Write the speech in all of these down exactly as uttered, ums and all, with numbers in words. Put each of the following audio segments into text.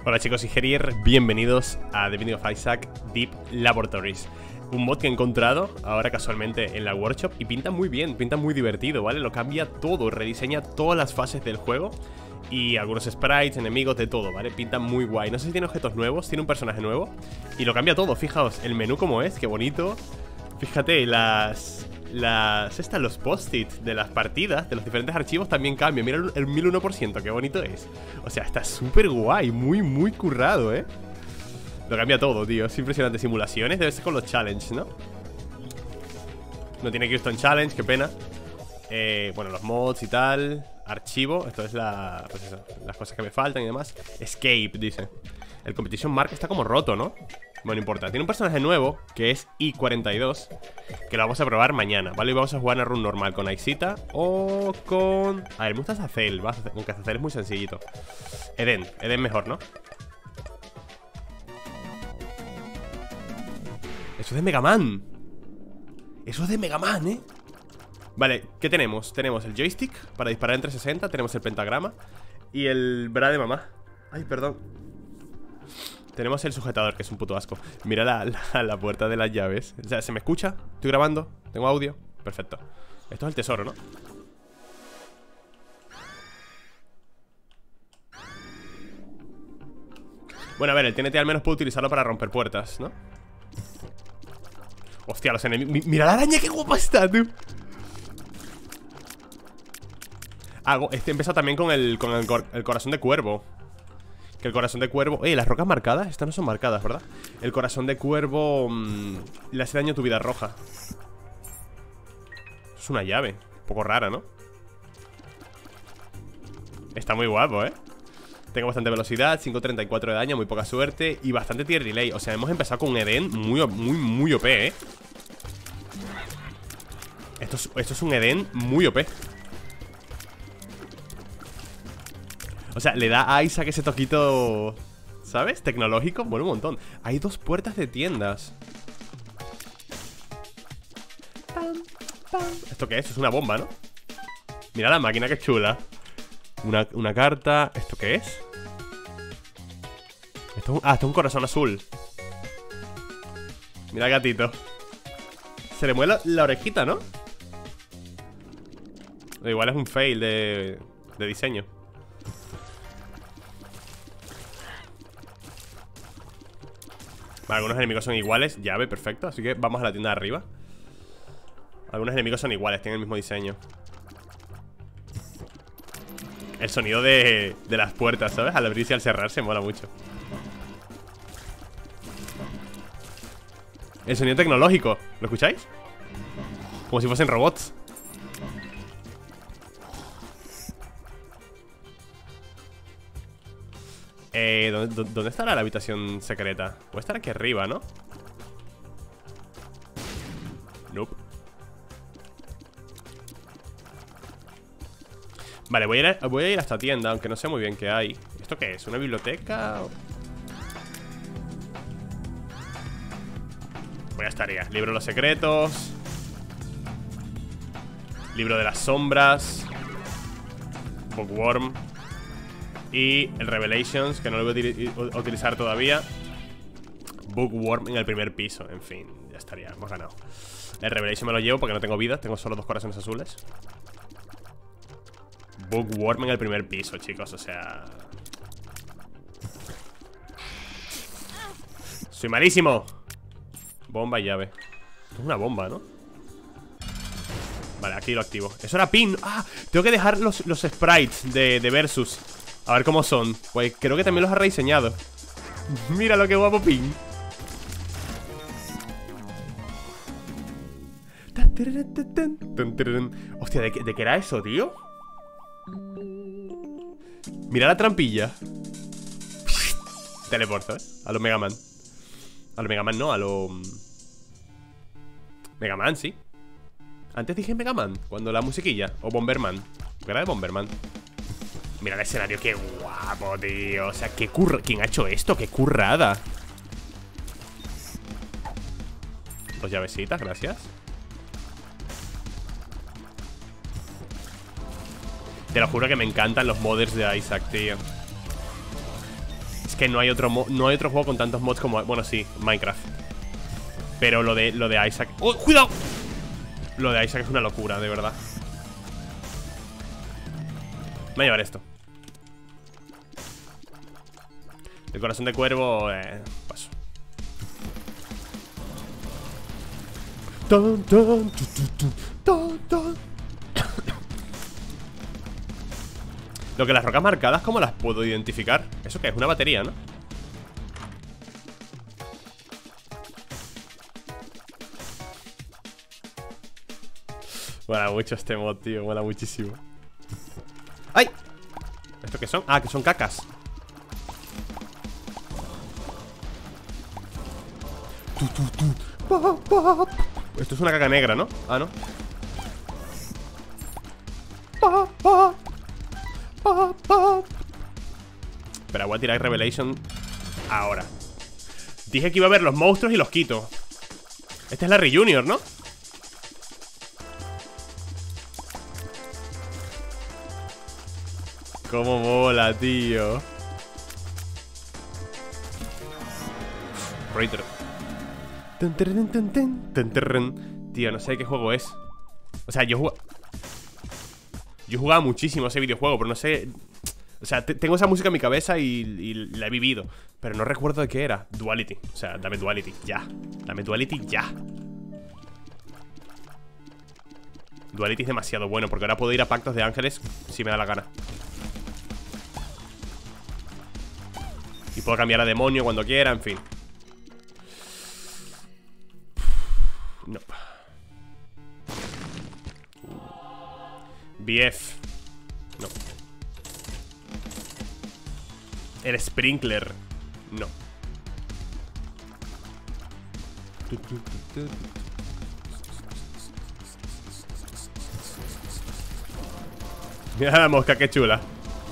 Hola chicos, y Gerier, bienvenidos a The Binding of Isaac Deep Laboratories. Un mod que he encontrado ahora casualmente en la workshop y pinta muy bien, pinta muy divertido, ¿vale? Lo cambia todo, rediseña todas las fases del juego y algunos sprites, enemigos, de todo, ¿vale? Pinta muy guay. No sé si tiene objetos nuevos, tiene un personaje nuevo y lo cambia todo, fijaos, el menú como es, qué bonito. Fíjate, las... Las... Estas, los post-it de las partidas, de los diferentes archivos también cambian. Mira el, el mil uno por ciento, qué bonito es. O sea, está súper guay, muy, muy currado, ¿eh? Lo cambia todo, tío, es impresionante. Simulaciones, debe ser con los challenge, ¿no? No tiene Keystone Challenge, qué pena. eh, Bueno, los mods y tal. Archivo, esto es la... Pues eso, las cosas que me faltan y demás. Escape, dice. El Competition Mark está como roto, ¿no? Bueno, no importa. Tiene un personaje nuevo, que es I cuarenta y dos, que lo vamos a probar mañana, ¿vale? Y vamos a jugar en run normal con Aixita o con... A ver, me gusta Azazel, ¿va? Aunque Azazel es muy sencillito. Eden, Eden mejor, ¿no? Eso es de Mega Man. Eso es de Mega Man, ¿eh? Vale, ¿qué tenemos? Tenemos el joystick para disparar en trescientos sesenta. Tenemos el pentagrama y el bra de mamá. Ay, perdón. Tenemos el sujetador, que es un puto asco. Mira la, la, la puerta de las llaves. O sea, ¿se me escucha? ¿Estoy grabando? ¿Tengo audio? Perfecto. Esto es el tesoro, ¿no? Bueno, a ver, el T N T al menos puede utilizarlo para romper puertas, ¿no? Hostia, los enemigos... Mira la araña, qué guapa está, tú. Hago... Este empieza también con el, con el, cor el corazón de cuervo. Que el corazón de cuervo... Eh, las rocas marcadas, estas no son marcadas, ¿verdad? El corazón de cuervo mmm, le hace daño a tu vida roja. Es una llave, un poco rara, ¿no? Está muy guapo, ¿eh? Tengo bastante velocidad, cinco treinta y cuatro de daño, muy poca suerte y bastante tier delay. O sea, hemos empezado con un Eden muy, muy, muy O P, ¿eh? Esto es, esto es un Eden muy O P. O sea, le da a Isaac ese toquito, ¿sabes? Tecnológico, bueno, un montón. Hay dos puertas de tiendas. Pam, pam. ¿Esto qué es? Es una bomba, ¿no? Mira la máquina, qué chula. Una, una carta. ¿Esto qué es? Esto es un, ah, esto es un corazón azul. Mira el gatito. Se le mueve la, la orejita, ¿no? O igual es un fail de, de diseño. Vale, algunos enemigos son iguales. Llave, perfecto, así que vamos a la tienda de arriba. Algunos enemigos son iguales, tienen el mismo diseño. El sonido de, de las puertas, ¿sabes? Al abrirse y al cerrarse, mola mucho. El sonido tecnológico, ¿lo escucháis? Como si fuesen robots. Eh, ¿dónde, ¿Dónde estará la habitación secreta? Puede estar aquí arriba, ¿no? Nope. Vale, voy a, ir a, voy a ir a esta tienda, aunque no sé muy bien qué hay. ¿Esto qué es? ¿Una biblioteca? Pues ya estaría. Libro de los secretos. Libro de las sombras. Bookworm. Y el Revelations, que no lo voy a utilizar todavía. Bookworm en el primer piso. En fin, ya estaría, hemos ganado. El Revelation me lo llevo porque no tengo vida. Tengo solo dos corazones azules. Bookworm en el primer piso, chicos, o sea... Soy malísimo. Bomba y llave. Es una bomba, ¿no? Vale, aquí lo activo. Eso era pin. Ah, tengo que dejar los, los sprites de, de Versus. A ver cómo son. Pues creo que también los ha rediseñado. Mira lo que guapo pin. Hostia, ¿de qué, ¿de qué era eso, tío? Mira la trampilla. Teleporto, ¿eh? A lo Mega Man. A lo Mega Man no, a lo... Mega Man, sí. Antes dije Mega Man, cuando la musiquilla. O Bomberman. ¿Qué era de Bomberman? Mira el escenario, qué guapo, tío. O sea, qué curra... ¿Quién ha hecho esto? Qué currada. Dos llavecitas, gracias. Te lo juro que me encantan los modders de Isaac, tío. que no hay otro mo no hay otro juego con tantos mods como... Bueno, sí, Minecraft. Pero lo de, lo de Isaac... ¡Oh, cuidado! Lo de Isaac es una locura, de verdad. Me voy a llevar esto. El corazón de cuervo, eh, paso. Ton, ton, tu, tu, tu, ton, ton. Lo que las rocas marcadas, ¿cómo las puedo identificar? ¿Eso qué es? Una batería, ¿no? Mola mucho este mod, tío, mola muchísimo. ¡Ay! ¿Esto qué son? Ah, que son cacas. Tu, tu, tu. Pa, pa. Esto es una caca negra, ¿no? Ah, no. Pa, pa. Pa, pa. Espera, voy a tirar Revelation ahora. Dije que iba a ver los monstruos y los quito. Esta es Larry Junior, ¿no? Cómo mola, tío. Raider. Tío, no sé qué juego es. O sea, yo jugaba Yo jugaba muchísimo ese videojuego, pero no sé. O sea, tengo esa música en mi cabeza y, y la he vivido, pero no recuerdo de qué era. Duality, o sea, dame Duality, ya. Dame Duality, ya. Duality es demasiado bueno, porque ahora puedo ir a Pactos de Ángeles si me da la gana. Y puedo cambiar a demonio cuando quiera, en fin. No. B F. No. El Sprinkler. No. Mira la mosca, qué chula.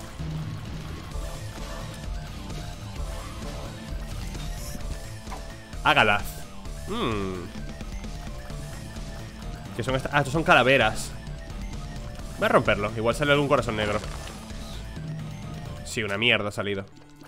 Hágala. Hmm. ¿Qué son estas? Ah, estos son calaveras. Voy a romperlo, igual sale algún corazón negro. Sí, una mierda ha salido.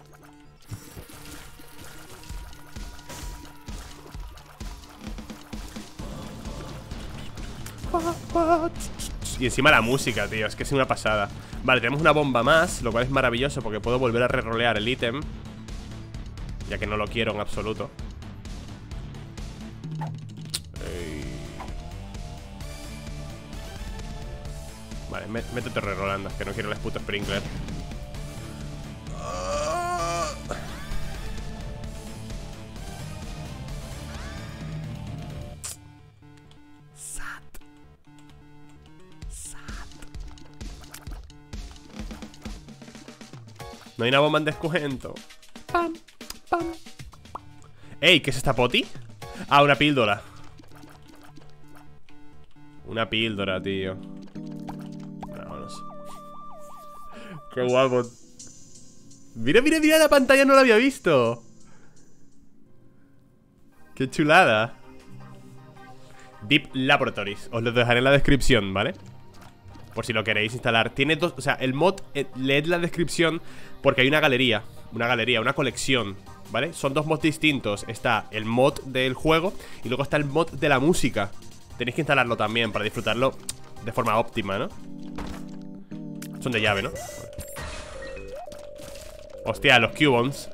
Y encima la música, tío, es que es una pasada. Vale, tenemos una bomba más, lo cual es maravilloso porque puedo volver a rerolear el ítem, ya que no lo quiero en absoluto. Vale, métete rerolando, que no quiero el puto Sprinkler. Sat. Sat. No hay una bomba en descuento. Pam, pam. Ey, ¿qué es esta poti? Ah, una píldora. Una píldora, tío. Qué guapo. Mira, mira, mira la pantalla, no la había visto. Qué chulada. Deep Laboratories. Os lo dejaré en la descripción, ¿vale? Por si lo queréis instalar. Tiene dos, o sea, el mod, eh, leed la descripción porque hay una galería. Una galería, una colección, ¿vale? Son dos mods distintos. Está el mod del juego y luego está el mod de la música. Tenéis que instalarlo también para disfrutarlo de forma óptima, ¿no? Son de llave, ¿no? Hostia, los Cubons.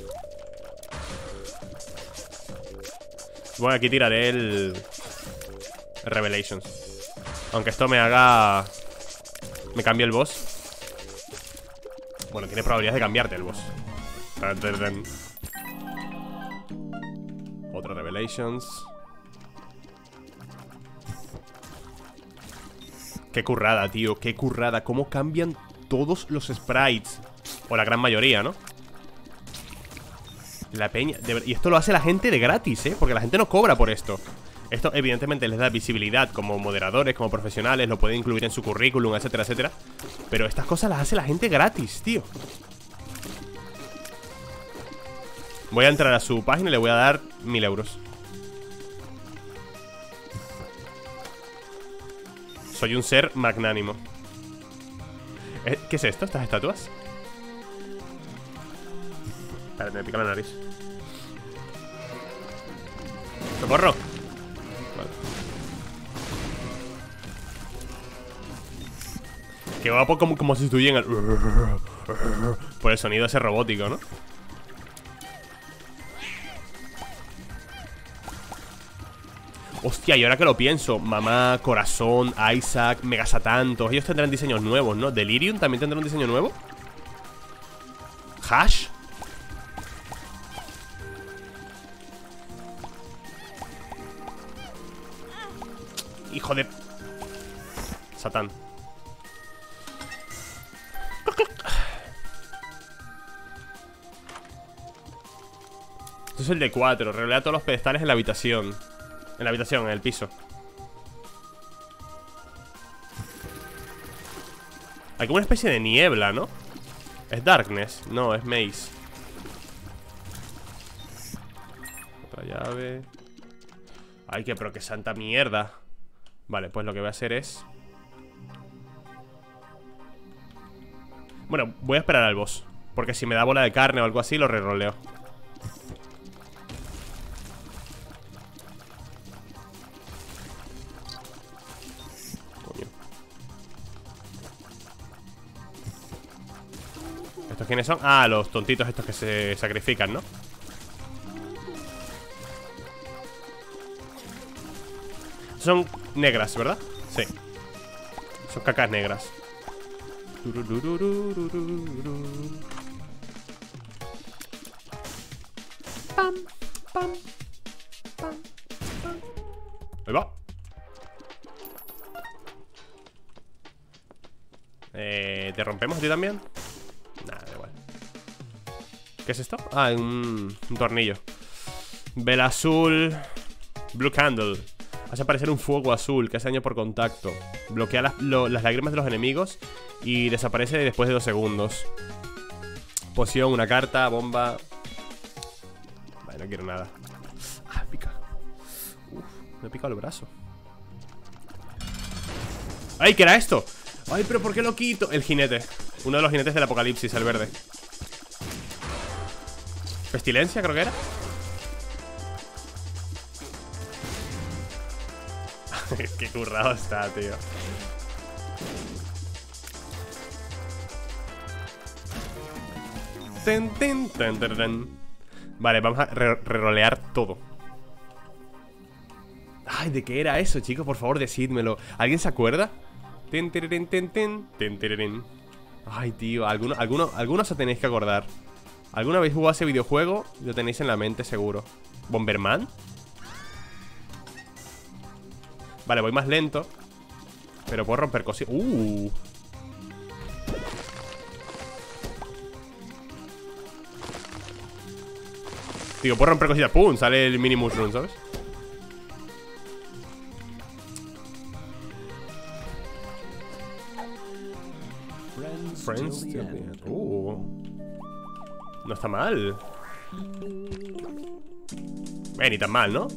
Bueno, aquí tiraré el... el Revelations. Aunque esto me haga... me cambie el boss. Bueno, tiene probabilidades de cambiarte el boss. Otro Revelations. Qué currada, tío, qué currada. Cómo cambian todos los sprites. O la gran mayoría, ¿no? La peña de... Y esto lo hace la gente de gratis, ¿eh? Porque la gente no cobra por esto. Esto evidentemente les da visibilidad como moderadores, como profesionales. Lo pueden incluir en su currículum, etcétera, etcétera. Pero estas cosas las hace la gente gratis, tío. Voy a entrar a su página y le voy a dar mil euros. Soy un ser magnánimo. ¿Qué es esto? ¿Estas estatuas? Espérate, me pica la nariz. ¡Socorro! Vale. Qué guapo, como, como si estuviera en el... por el sonido ese robótico, ¿no? Hostia, y ahora que lo pienso, Mamá, Corazón, Isaac, Mega Satán, todos ellos tendrán diseños nuevos, ¿no? Delirium también tendrá un diseño nuevo. Hash. Hijo de... Satán. Esto es el de cuatro. Relea todos los pedestales en la habitación. En la habitación, en el piso. Hay como una especie de niebla, ¿no? ¿Es Darkness? No, es Maze. Otra llave. Ay, que pero que santa mierda. Vale, pues lo que voy a hacer es... Bueno, voy a esperar al boss, porque si me da bola de carne o algo así, lo reroleo. Coño. ¿Estos quiénes son? Ah, los tontitos estos que se sacrifican, ¿no? Son negras, ¿verdad? Sí. Son cacas negras. Pam, pam, pam, pam. Ahí va. Eh, ¿Te rompemos a ti también? Nada, da igual. ¿Qué es esto? Ah, un, un tornillo. Vela azul. Blue candle. Hace aparecer un fuego azul que hace daño por contacto. Bloquea las, lo, las lágrimas de los enemigos y desaparece después de dos segundos. Poción, una carta, bomba. Vale, no quiero nada. Ah, pica. Uf, me he picado el brazo. ¡Ay, qué era esto! ¡Ay, pero por qué lo quito! El jinete. Uno de los jinetes del apocalipsis, el verde. Pestilencia, creo que era. Qué currado está, tío. Ten, ten, ten, ten, ten. Vale, vamos a rerolear re todo. Ay, ¿de qué era eso, chicos? Por favor, decídmelo. ¿Alguien se acuerda? Ten, ten, ten, ten, ten, ten, ten. Ay, tío, alguno, alguno, algunos os tenéis que acordar. ¿Alguna vez jugado ese videojuego? Lo tenéis en la mente, seguro. ¿Bomberman? Vale, voy más lento, pero puedo romper cositas. Uh. Digo, puedo romper cositas. ¡Pum! Sale el mini mushroom, ¿sabes? Friends. Uh. No está mal. Eh, ni tan mal, ¿no?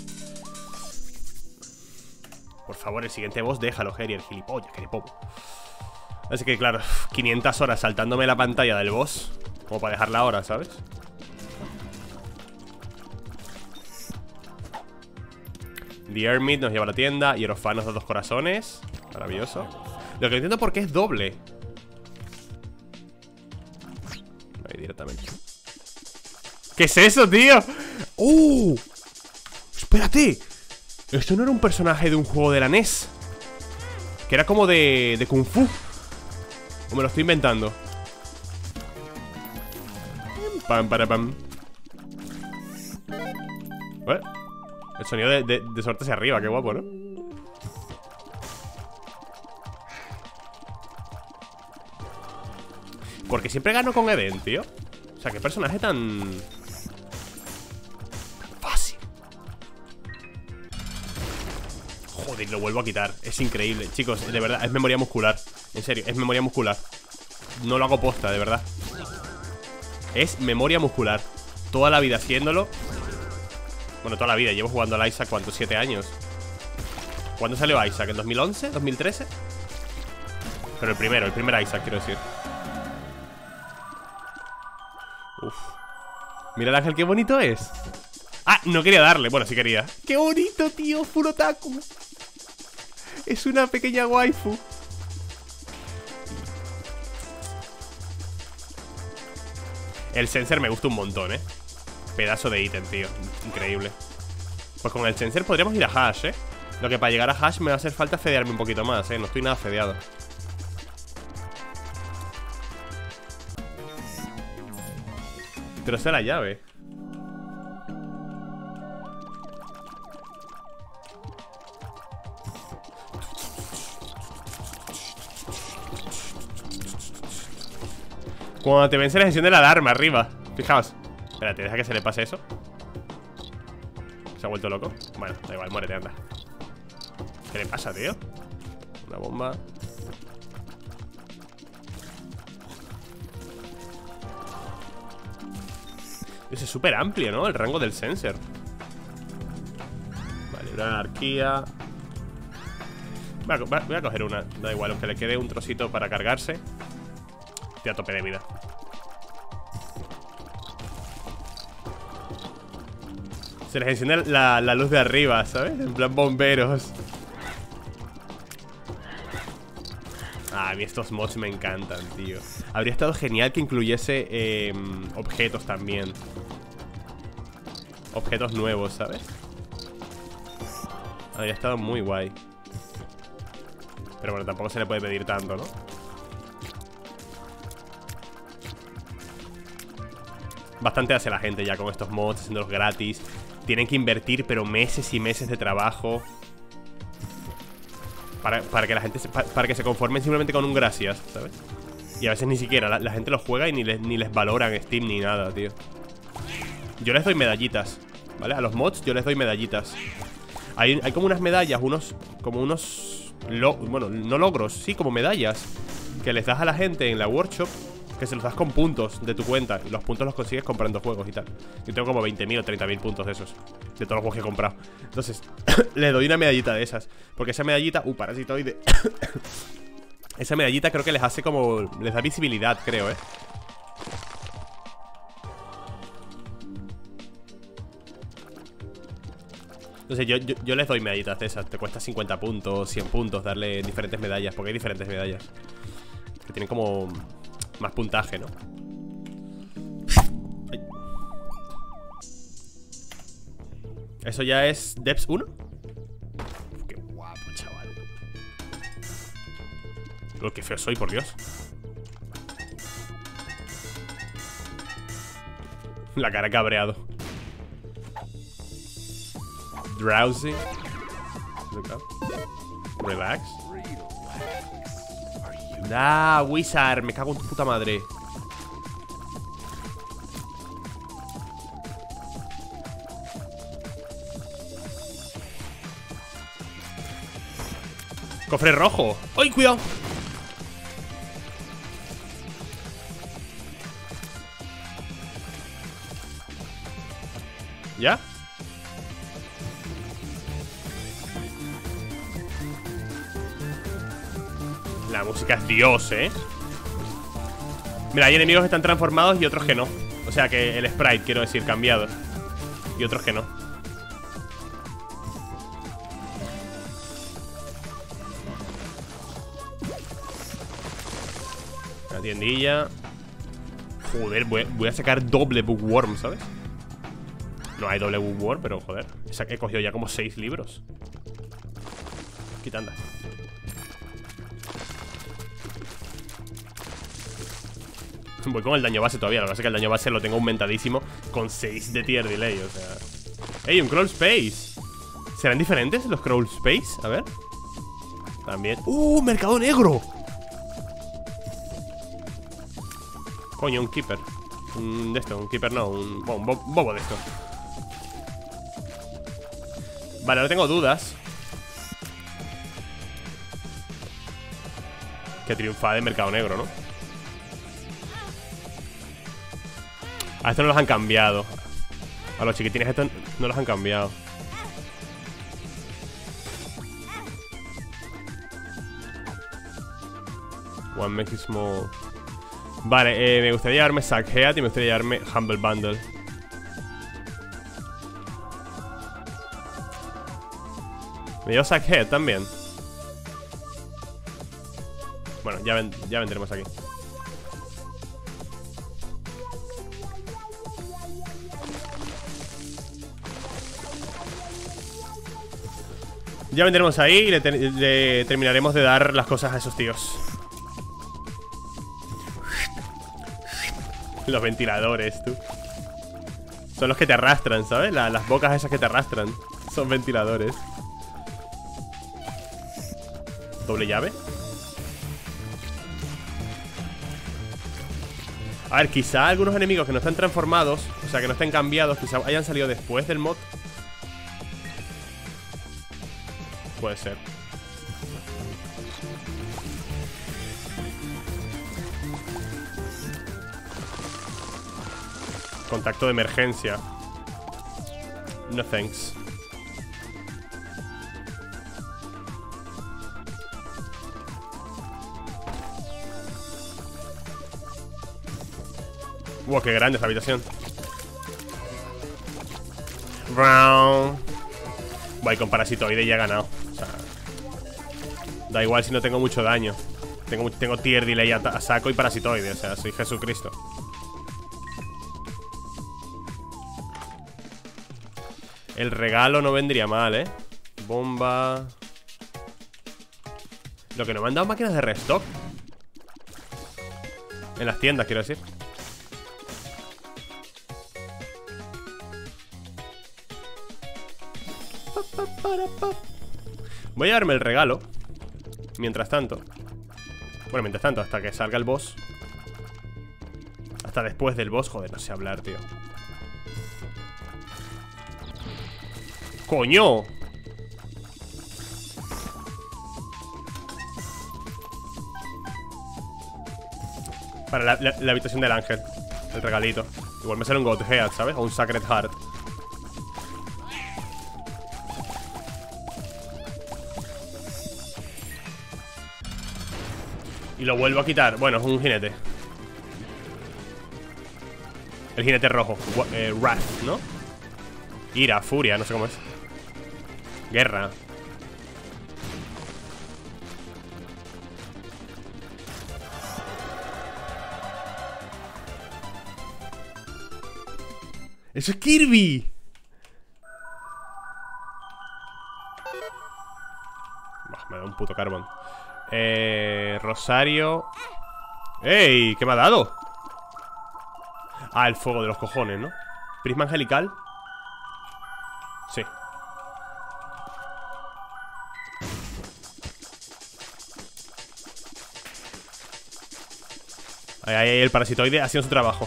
Por favor, el siguiente boss, déjalo, Geri, el gilipollas, que de poco. Así que, claro, quinientas horas saltándome la pantalla del boss, como para dejarla ahora, ¿sabes? The Hermit nos lleva a la tienda. Hierofán nos da dos corazones. Maravilloso. Lo que no entiendo por qué es doble. Ahí directamente. ¿Qué es eso, tío? ¡Uh! ¡Espérate! Esto no era un personaje de un juego de la N E S, que era como de, de Kung Fu. O me lo estoy inventando. Pam, para, pam. ¿Eh? El sonido de, de, de suerte hacia arriba, qué guapo, ¿no? Porque siempre gano con Eden, tío. O sea, qué personaje tan... Joder, lo vuelvo a quitar. Es increíble. Chicos, de verdad, es memoria muscular. En serio, es memoria muscular. No lo hago posta, de verdad. Es memoria muscular. Toda la vida haciéndolo. Bueno, toda la vida. Llevo jugando al Isaac, ¿cuántos? ¿Siete años? ¿Cuándo salió Isaac? ¿En dos mil once? ¿dos mil trece? Pero el primero, el primer Isaac, quiero decir. Uf. Mira el ángel, qué bonito es. Ah, no quería darle, bueno, sí quería. Qué bonito, tío, Furotaku. Es una pequeña waifu. El sensor me gusta un montón, eh. Pedazo de ítem, tío, increíble. Pues con el sensor podríamos ir a Hash, eh. Lo que para llegar a Hash me va a hacer falta fedearme un poquito más, eh. No estoy nada fedeado. Pero esa es la llave. Cuando te vence la gestión de la alarma arriba. Fijaos. Espérate, deja que se le pase eso. ¿Se ha vuelto loco? Bueno, da igual, muérete, anda. ¿Qué le pasa, tío? Una bomba. Ese es súper amplio, ¿no? El rango del sensor. Vale, una anarquía. Voy a, voy a coger una. Da igual, aunque le quede un trocito para cargarse. Estoy a tope de vida. Se les enciende la, la luz de arriba, ¿sabes? En plan bomberos. Ah, a mí estos mods me encantan, tío. Habría estado genial que incluyese eh, objetos también. Objetos nuevos, ¿sabes? Habría estado muy guay. Pero bueno, tampoco se le puede pedir tanto, ¿no? Bastante hace la gente ya con estos mods, haciéndolos gratis. Tienen que invertir, pero meses y meses de trabajo Para, para que la gente se, para, para que se conformen simplemente con un gracias, ¿sabes? Y a veces ni siquiera, la, la gente los juega y ni les, ni les valoran Steam ni nada, tío. Yo les doy medallitas, ¿vale? A los mods yo les doy medallitas. Hay, hay como unas medallas, unos... Como unos... Lo, bueno, no logros, sí, como medallas que les das a la gente en la workshop, que se los das con puntos de tu cuenta. Y los puntos los consigues comprando juegos y tal. Yo tengo como veinte mil o treinta mil puntos de esos, de todos los juegos que he comprado. Entonces, le doy una medallita de esas. Porque esa medallita... Uh, parasitoide. Esa medallita creo que les hace como... Les da visibilidad, creo, eh. Entonces yo, yo, yo les doy medallitas de esas. Te cuesta cincuenta puntos, cien puntos darle diferentes medallas. Porque hay diferentes medallas que tienen como... más puntaje, ¿no? Ay. ¿Eso ya es Depths uno? Uf, qué guapo, chaval. Lo que feo soy, por Dios. La cara cabreado. Drowsy. Relax. Ah, Wizard, me cago en tu puta madre. Cofre rojo. ¡Ay, cuidado! ¿Ya? La música es Dios, ¿eh? Mira, hay enemigos que están transformados y otros que no. O sea que el sprite, quiero decir, cambiado. Y otros que no. La tiendilla. Joder, voy a, voy a sacar doble bookworm, ¿sabes? No hay doble bookworm, pero joder, he cogido ya como seis libros. Quita, anda. Voy con el daño base todavía. Lo que pasa es que el daño base lo tengo aumentadísimo con seis de tier delay, o sea. ¡Ey, un crawl space! ¿Serán diferentes los crawl space? A ver. También. ¡Uh, mercado negro! Coño, un keeper. Un de esto, un keeper no, un, bueno, un bo bobo de esto. Vale, ahora tengo dudas. Que triunfa de mercado negro, ¿no? A estos no los han cambiado. A los chiquitines estos no los han cambiado. One makes small. Vale, eh, me gustaría llevarme Sackhead y me gustaría llevarme Humble Bundle. Me dio Sackhead también. Bueno, ya, ven, ya vendremos aquí. Ya vendremos ahí y le, ter le terminaremos de dar las cosas a esos tíos. Los ventiladores, tú. Son los que te arrastran, ¿sabes? La, las bocas esas que te arrastran. Son ventiladores. Doble llave. A ver, quizá algunos enemigos que no están transformados, o sea, que no estén cambiados, quizá hayan salido después del mod. Puede ser. Contacto de emergencia. No thanks. Wow, qué grande esta habitación. Brown. Voy con parasitoide y ya he ganado. O sea, da igual si no tengo mucho daño. Tengo, tengo tier delay a, a saco y parasitoide. O sea, soy Jesucristo. El regalo no vendría mal, ¿eh? Bomba. Lo que no me han dado máquinas de restock. En las tiendas, quiero decir. Voy a llevarme el regalo. Mientras tanto. Bueno, mientras tanto, hasta que salga el boss. Hasta después del boss. Joder, no sé hablar, tío. ¡Coño! Para la, la, la habitación del ángel. El regalito. Igual me sale un Godhead, ¿sabes? O un Sacred Heart. Y lo vuelvo a quitar. Bueno, es un jinete. El jinete rojo. eh, Wrath, ¿no? Ira, furia, no sé cómo es. Guerra. ¡Eso es Kirby! Bah, me da un puto carbón. Eh, Rosario. ¡Ey! ¿Qué me ha dado? Ah, el fuego de los cojones, ¿no? Prisma angelical. Sí. Ahí, ahí, ahí, el parasitoide haciendo su trabajo.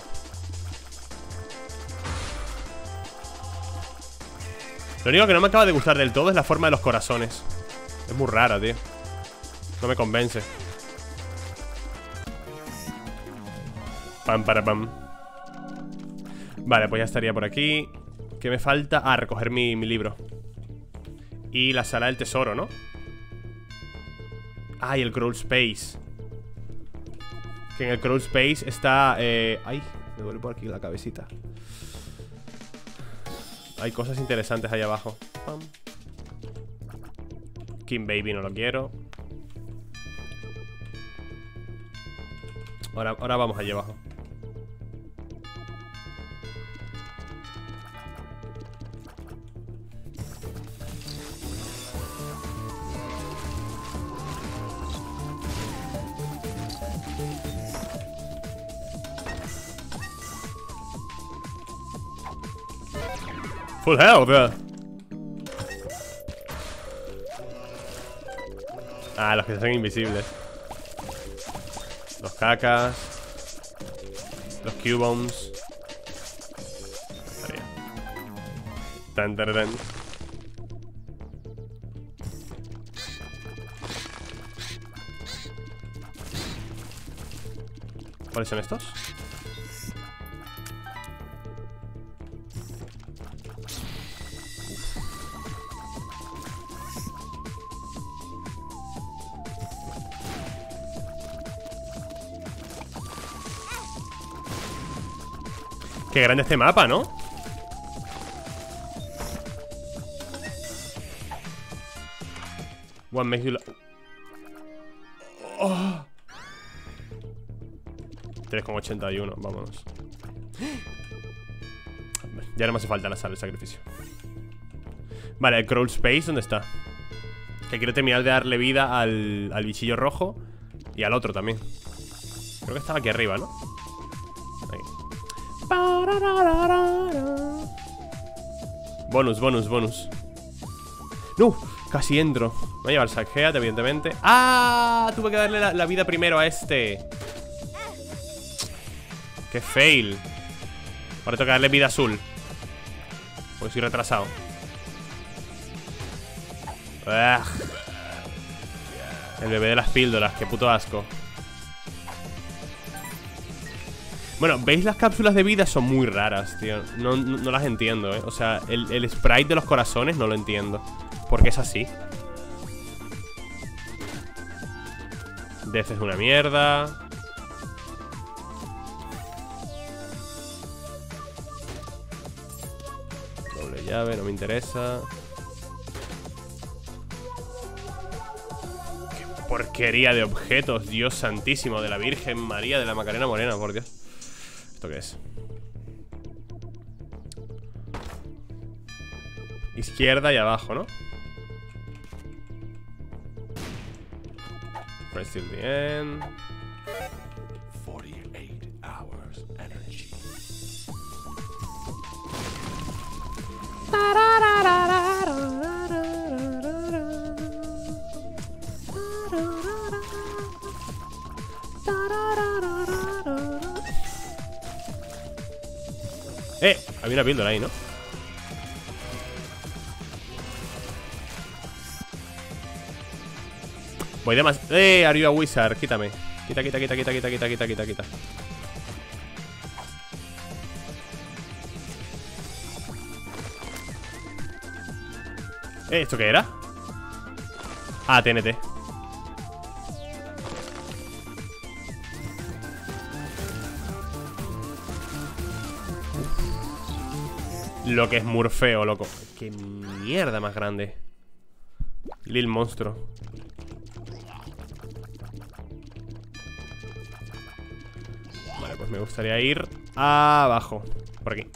Lo único que no me acaba de gustar del todo es la forma de los corazones. Es muy rara, tío. No me convence. Pam, para, pam. Vale, pues ya estaría por aquí. ¿Qué me falta? Ah, recoger mi, mi libro. Y la sala del tesoro, ¿no? Ah, y el Crawl Space. Que en el Crawl Space está... Eh... Ay, me duele por aquí la cabecita. Hay cosas interesantes ahí abajo. Pam. King Baby no lo quiero. Ahora, ahora vamos allí abajo. Full health. Ah, los que se hacen invisibles. Los cacas. Los Q-bombs. Está bien. Tan, tan, tan. ¿Cuáles son estos? Qué grande este mapa, ¿no? One makes you... Oh. tres coma ochenta y uno, vámonos. Ya no me hace falta la sala de sacrificio. Vale, el Crawl Space, ¿dónde está? Que quiero terminar de darle vida al, al bichillo rojo. Y al otro también. Creo que estaba aquí arriba, ¿no? Ahí. Bonus, bonus, bonus. ¡No! Casi entro. Me voy a llevar el Sackhead, evidentemente. ¡Ah! Tuve que darle la, la vida primero a este. ¡Qué fail! Ahora tengo que darle vida azul, porque soy retrasado. Ugh. El bebé de las píldoras, qué puto asco. Bueno, ¿veis? Las cápsulas de vida son muy raras, tío. No, no, no las entiendo, eh. O sea, el, el sprite de los corazones no lo entiendo. ¿Por qué es así? Death es una mierda. Doble llave, no me interesa. Qué porquería de objetos, Dios santísimo. De la Virgen María de la Macarena Morena, por Dios. ¿Esto qué es? Izquierda y abajo, ¿no? Press till the end. forty-eight hours energy. Eh, había una píldora ahí, ¿no? Voy de más. Eh, arriba Wizard, quítame. Quita, quita, quita, quita, quita, quita, quita, quita, quita. Eh, ¿esto qué era? Ah, T N T. Lo que es Murfeo, loco. Qué mierda más grande. Lil monstruo. Vale, pues me gustaría ir abajo. Por aquí.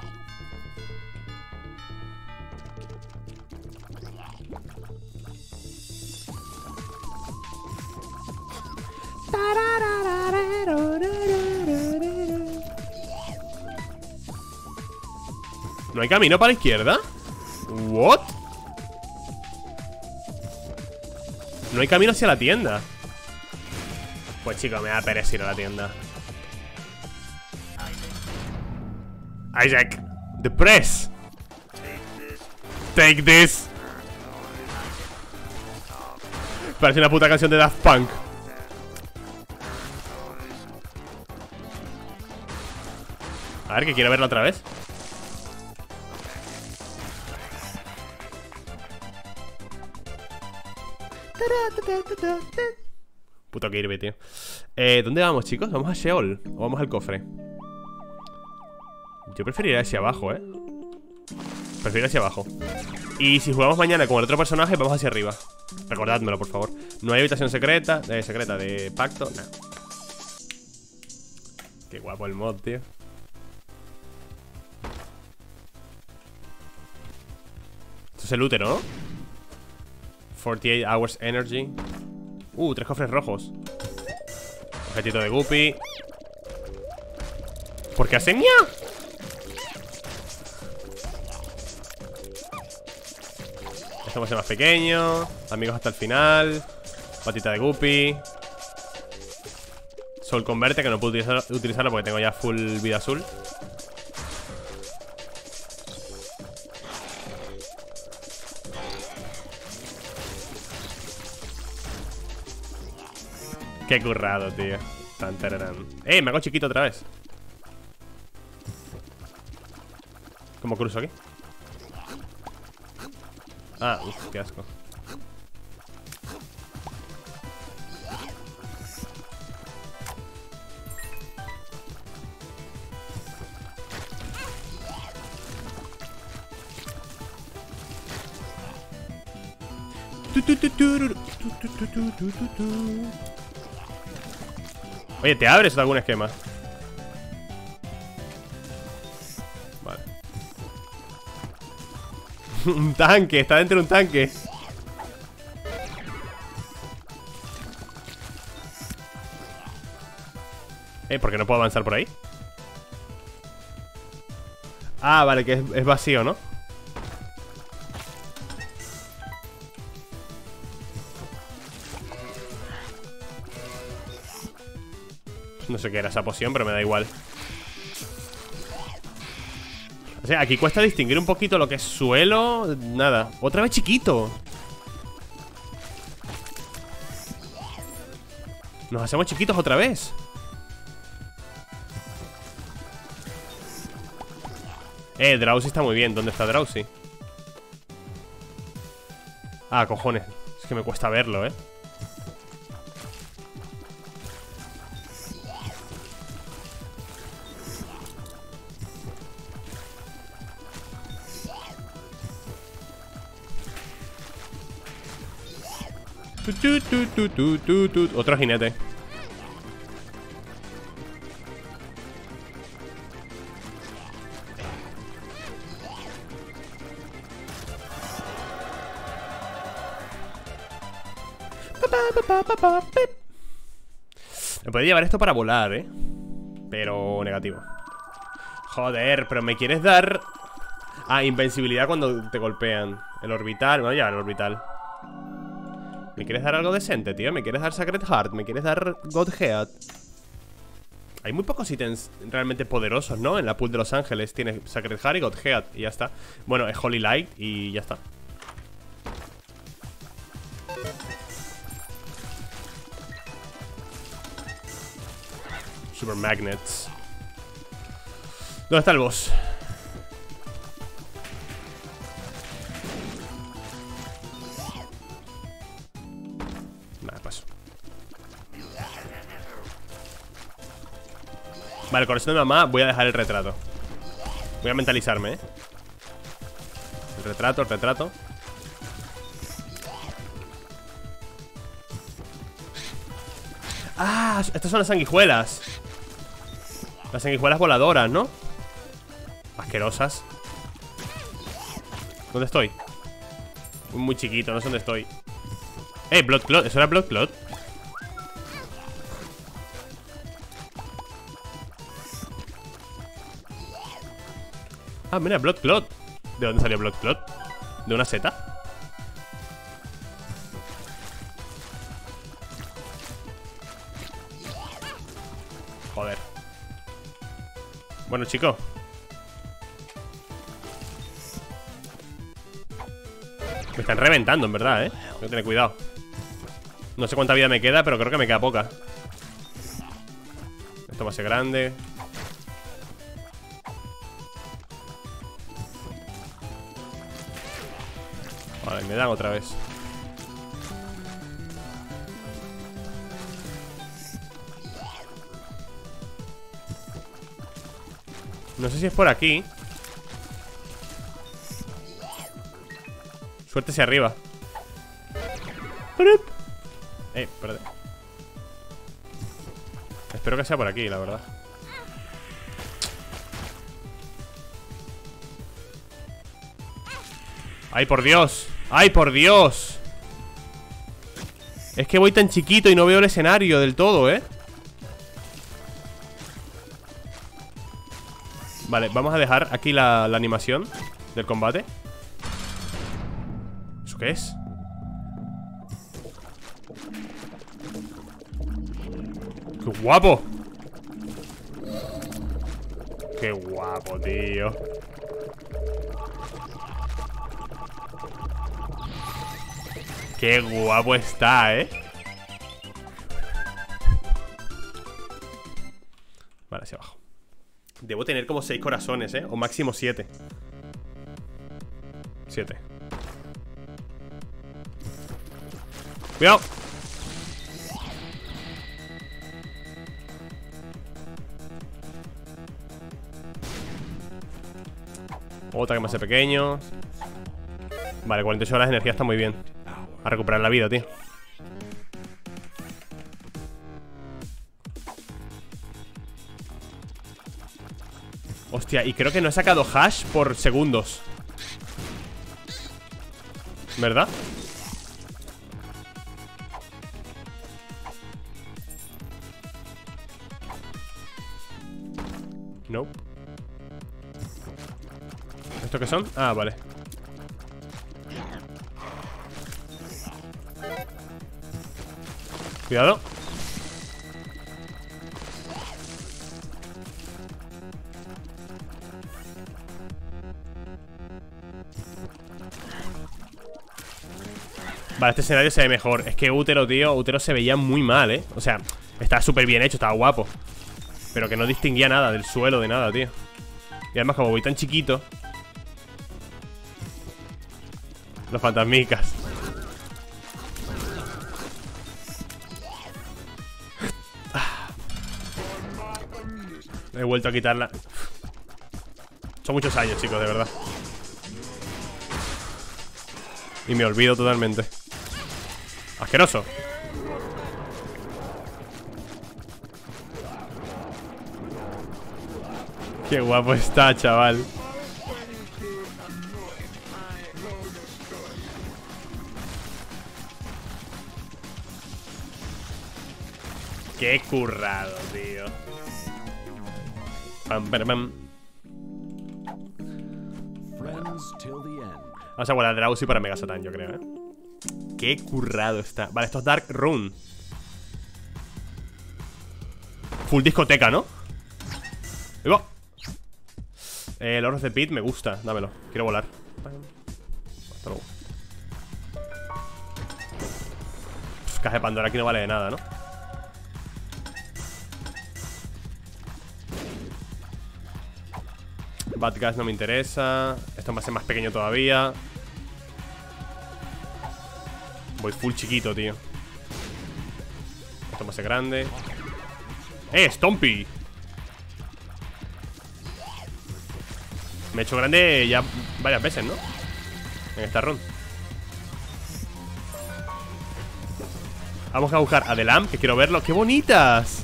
¿No hay camino para la izquierda? ¿What? No hay camino hacia la tienda. Pues chico, me da pereza ir a la tienda. Isaac, the press. Take this. Parece una puta canción de Daft Punk. A ver, que quiero verla otra vez. Puto Kirby, tío. eh, ¿Dónde vamos, chicos? ¿Vamos a Sheol o vamos al cofre? Yo preferiría hacia abajo, eh Prefiero hacia abajo. Y si jugamos mañana con el otro personaje, vamos hacia arriba. Recordádmelo, por favor. No hay habitación secreta, eh, secreta de pacto, nah. Qué guapo el mod, tío. Esto es el útero, ¿no? cuarenta y ocho hours energy. Uh, tres cofres rojos. Objetito de Guppy. ¿Por qué hace ña? Esto va a ser más pequeño. Amigos hasta el final. Patita de Guppy. Soul Converte, que no puedo utilizar, utilizarlo porque tengo ya full vida azul. Qué currado, tío. Tan, tararán. ¡Eh! Me hago chiquito otra vez. ¿Cómo cruzo aquí? Ah, uff, qué asco. Oye, ¿te abres de algún esquema? Vale. Un tanque, está dentro de un tanque. Eh, ¿por qué no puedo avanzar por ahí? Ah, vale, que es, es vacío, ¿no? No sé qué era esa poción, pero me da igual. O sea, aquí cuesta distinguir un poquito lo que es suelo. Nada, otra vez chiquito. Nos hacemos chiquitos otra vez. Eh, Drowsy está muy bien. ¿Dónde está Drowsy? Ah, cojones. Es que me cuesta verlo, eh. Tu, tu, tu, tu, tu, tu, tu. Otro jinete. Me puede llevar esto para volar, eh. Pero negativo. Joder, pero me quieres dar... Ah, invencibilidad cuando te golpean. El orbital, bueno, ya el orbital. ¿Me quieres dar algo decente, tío? ¿Me quieres dar Sacred Heart? ¿Me quieres dar Godhead? Hay muy pocos ítems realmente poderosos, ¿no? En la pool de Los Ángeles tienes Sacred Heart y Godhead y ya está. Bueno, es Holy Light y ya está. Super Magnets. ¿Dónde está el boss? Nada, paso. Vale, con esto de mamá voy a dejar el retrato. Voy a mentalizarme, ¿eh? El retrato, el retrato. Ah, estas son las sanguijuelas. Las sanguijuelas voladoras, ¿no? Asquerosas. ¿Dónde estoy? Muy chiquito, no sé dónde estoy. Eh, Blood Clot, ¿eso era Blood Clot? Ah, mira, Blood Clot. ¿De dónde salió Blood Clot? ¿De una seta? Joder. Bueno, chicos. Me están reventando, en verdad, eh. Tengo que tener cuidado. No sé cuánta vida me queda, pero creo que me queda poca. Esto va a ser grande. Vale, me dan otra vez. No sé si es por aquí. Suerte hacia arriba. Eh, perdón. Espero que sea por aquí, la verdad. ¡Ay, por Dios! ¡Ay, por Dios! Es que voy tan chiquito y no veo el escenario del todo, ¿eh? Vale, vamos a dejar aquí la, la animación del combate. ¿Eso qué es? ¡Qué guapo! ¡Qué guapo, tío! ¡Qué guapo está, eh! Vale, hacia abajo. Debo tener como seis corazones, eh. O máximo siete. Siete. ¡Cuidado! Otra que me hace pequeño. Vale, cuarenta y ocho horas de energía está muy bien. A recuperar la vida, tío. Hostia, y creo que no he sacado hash por segundos, ¿verdad? No. ¿Esto qué son? Ah, vale. Cuidado. Vale, este escenario se ve mejor. Es que Útero, tío, Útero se veía muy mal, ¿eh? O sea, estaba súper bien hecho, estaba guapo, pero que no distinguía nada del suelo, de nada, tío. Y además, como voy tan chiquito. Los fantasmicas. He vuelto a quitarla. Son muchos años, chicos, de verdad. Y me olvido totalmente. Asqueroso. Qué guapo está, chaval. Qué currado, tío. Pam, pam, pam. Vamos a guardar Drowsy para Mega Satan, yo creo, ¿eh? Qué currado está. Vale, esto es Dark Rune. Full discoteca, ¿no? Ahí va. Eh, el Lord of the Pit me gusta, dámelo. Quiero volar. Hasta luego. Pff, caja de Pandora aquí no vale de nada, ¿no? Bad Gas no me interesa. Esto va a ser más pequeño todavía. Voy full chiquito, tío. Esto va a ser grande. ¡Eh, Stompy! Me he hecho grande ya varias veces, ¿no? En esta run. Vamos a buscar a The Lamb, que quiero verlo. ¡Qué bonitas!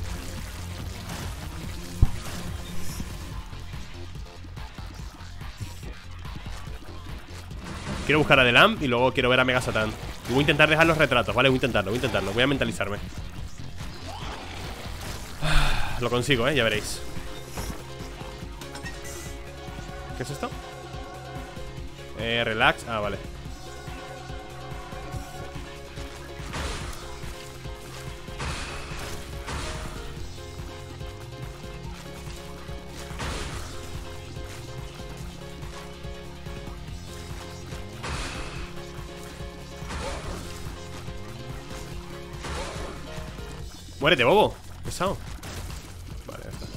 Quiero buscar a The Lamb y luego quiero ver a Mega Satan. Y voy a intentar dejar los retratos, ¿vale? Voy a intentarlo, voy a intentarlo. Voy a mentalizarme. Lo consigo, ¿eh? Ya veréis. ¿Qué es esto? Eh, relax. Ah, vale. Muérete, bobo. Pesado. Vale, ya está.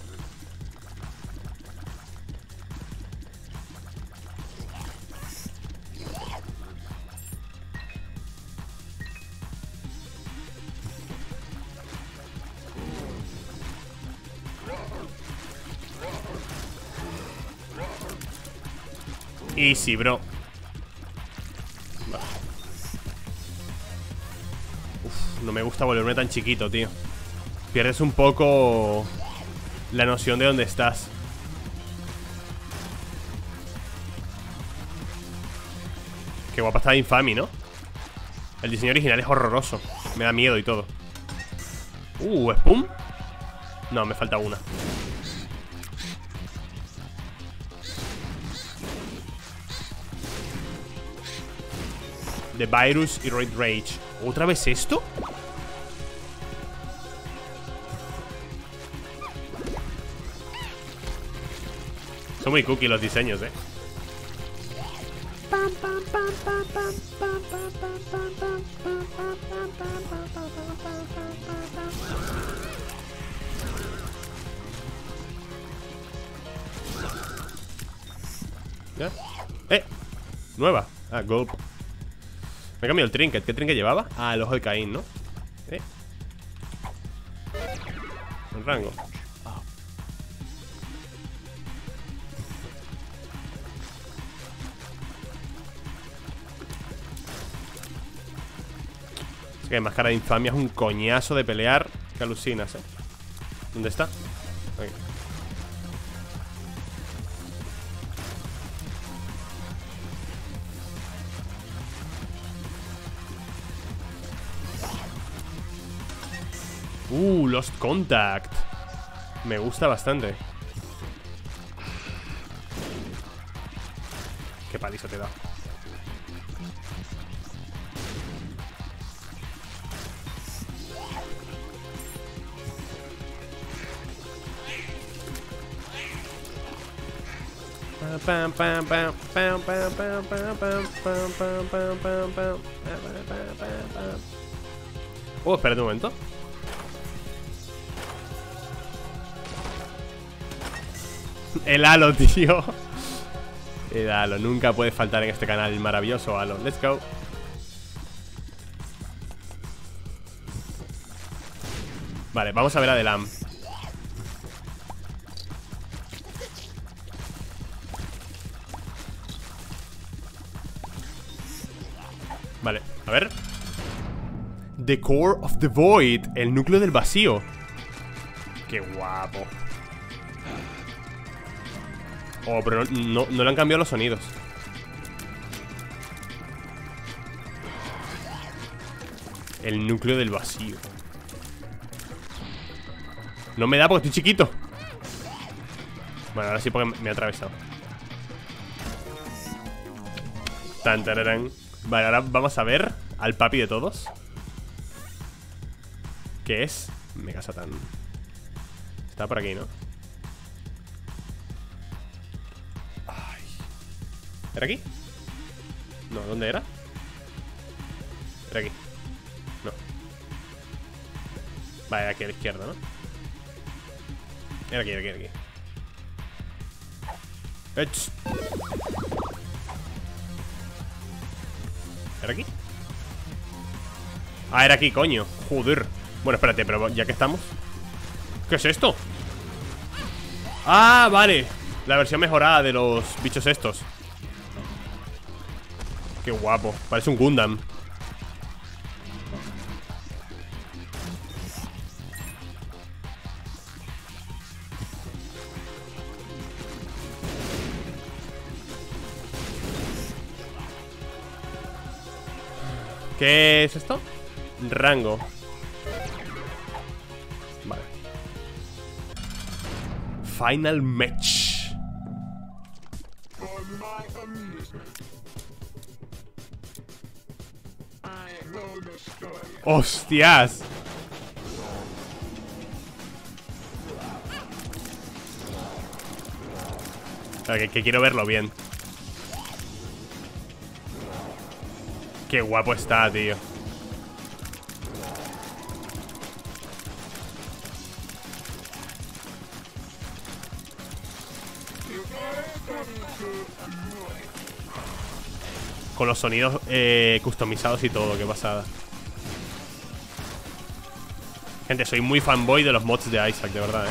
Easy, bro. Vale. Uf, no me gusta volverme tan chiquito, tío. Pierdes un poco la noción de dónde estás. Qué guapa está Infamy, ¿no? El diseño original es horroroso. Me da miedo y todo. Uh, ¿Spoon? No, me falta una. The Virus y Roid Rage. ¿Otra vez esto? Son muy cookie los diseños, eh. ¿Ya? ¡Eh! Nueva. Ah, Gulp. Me he cambiado el trinket. ¿Qué trinket llevaba? Ah, el ojo de Caín, ¿no? Eh. El rango. Es que Máscara de Infamia es un coñazo de pelear que alucinas, ¿eh? ¿Dónde está? Aquí. Uh, Lost Contact. Me gusta bastante. Qué palizo te da. Oh, espérate un momento. El halo, tío. El halo, nunca puede faltar en este canal. El maravilloso halo, let's go. Vale, vamos a ver a Delam. Vale, a ver. The Core of the Void. El núcleo del vacío. Qué guapo. Oh, pero no, no, no le han cambiado los sonidos. El núcleo del vacío. No me da porque estoy chiquito. Bueno, ahora sí porque me he atravesado. Tan, tararán. Vale, ahora vamos a ver al papi de todos. ¿Qué es? Mega Satán. Está por aquí, ¿no? Ay. ¿Era aquí? No, ¿dónde era? Era aquí. No. Vale, aquí a la izquierda, ¿no? Era aquí, era aquí, era aquí. ¡Ech! ¿Era aquí? Ah, era aquí, coño. Joder. Bueno, espérate, pero ya que estamos. ¿Qué es esto? Ah, vale. La versión mejorada de los bichos estos. Qué guapo. Parece un Gundam. ¿Qué es esto? Rango. Vale. Final match. ¡Hostias! Que, que quiero verlo bien. Qué guapo está, tío. Con los sonidos eh, customizados y todo, qué pasada. Gente, soy muy fanboy de los mods de Isaac, de verdad, eh.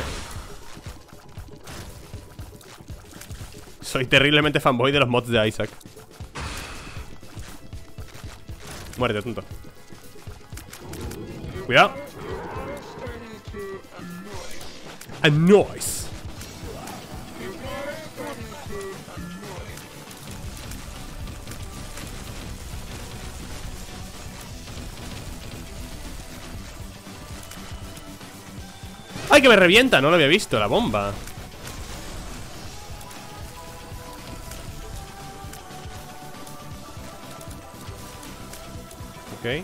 Soy terriblemente fanboy de los mods de Isaac. Muérete, tonto. Cuidado. A noise. ¡Ay, que me revienta! No lo había visto, la bomba. Ok.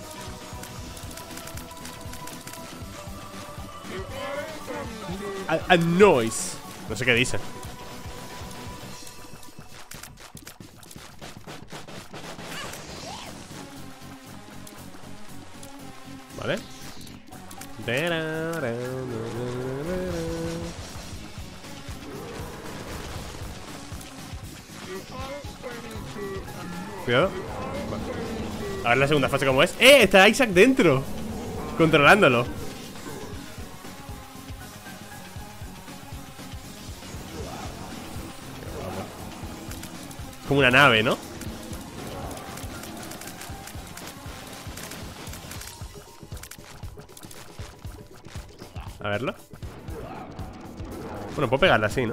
A, a noise. No sé qué dice. Vale. Cuidado. Vale. A ver la segunda fase cómo es. ¡Eh! Está Isaac dentro, controlándolo. Como una nave, ¿no? A verlo. Bueno, puedo pegarla así, ¿no?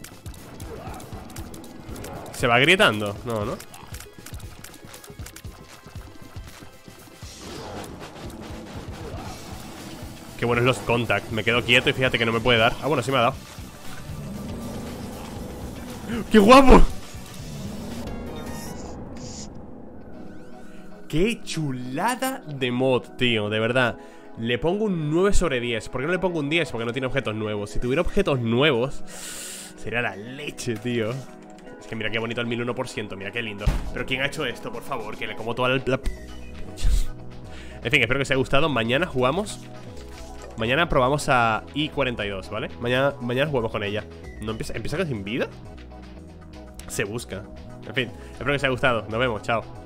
¿Se va agrietando? No, ¿no? Qué bueno es los contact. Me quedo quieto y fíjate que no me puede dar. Ah, bueno, sí me ha dado. ¡Qué guapo! ¡Qué chulada de mod, tío! De verdad. Le pongo un nueve sobre diez. ¿Por qué no le pongo un diez? Porque no tiene objetos nuevos. Si tuviera objetos nuevos, sería la leche, tío. Es que mira qué bonito el mil uno por ciento. Mira qué lindo. Pero ¿quién ha hecho esto? Por favor, que le como toda la... En fin, espero que os haya gustado. Mañana jugamos... Mañana probamos a I cuarenta y dos, ¿vale? Mañana, mañana jugamos con ella. ¿No empieza, empieza sin vida? Se busca. En fin, espero que os haya gustado. Nos vemos, chao.